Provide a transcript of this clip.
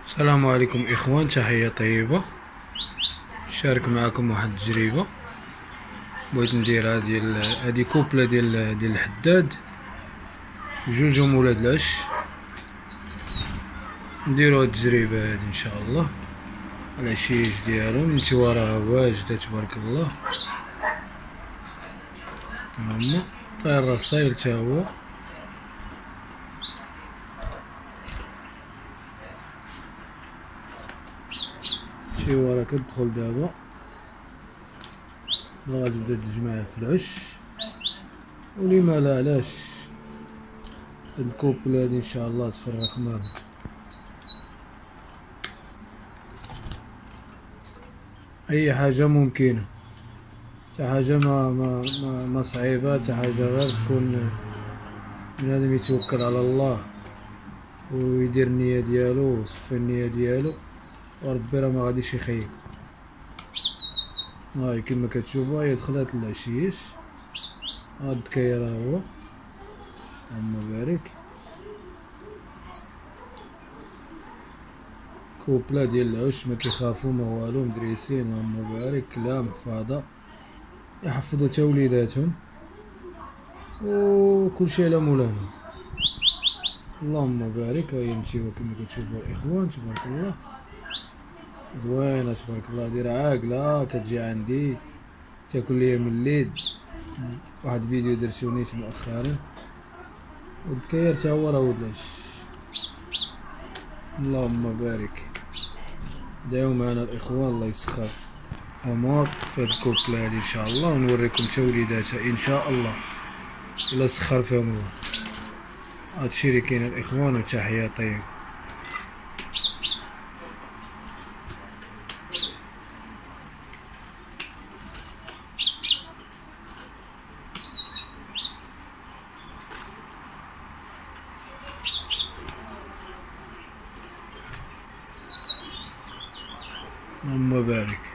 السلام عليكم اخوان، تحية طيبة. نشارك معكم واحد التجربة. بغيت نديرها هادي كوبلة ديال الحداد، جوجهم ولاد العش. نديرو هاد التجربة هادي ان شاء الله. العشيش ديالهم نتوما راه واجدة تبارك الله. هما طاير رصايل تا هو. شي كتدخل دابا غتبدا تجمع في العش، ولما لا علاش هاد الكوبل هادي ان شاء الله تفرق معاهم. اي حاجه ممكنه، تا حاجه ما صعيبه، تا حاجه غير تكون بنادم يتوكل على الله ويدير النيه ديالو ويصفي النيه ديالو، وربي راه ما غاديش يخيب. هاي كما كتشوفوا هي دخلات العشيش. هاد الدكاير هو، اللهم بارك. كوبلا ديال العش ما كيخافوا ما والو، مدريسين اللهم بارك. لا محفظه يحفظوا تا وليداتهم وكلشي على مولانا، اللهم بارك. هاي نمشيو كما كتشوفوا الاخوان تبارك الله، زوينه تبارك الله. دايره عاقله كتجي عندي تاكل ليا من الليد. واحد الفيديو درتو نيت مؤخرا. والدكاير تا هو راه ولد العش، اللهم بارك. دعيو معنا الاخوان الله يسخر امور في هاد الكوبله هادي ان شاء الله، ونوريكم تا وليداتها ان شاء الله الا سخر فيهم الله. هادشي اللي كاين الاخوان، وتحية طيبة. اللهم بارك.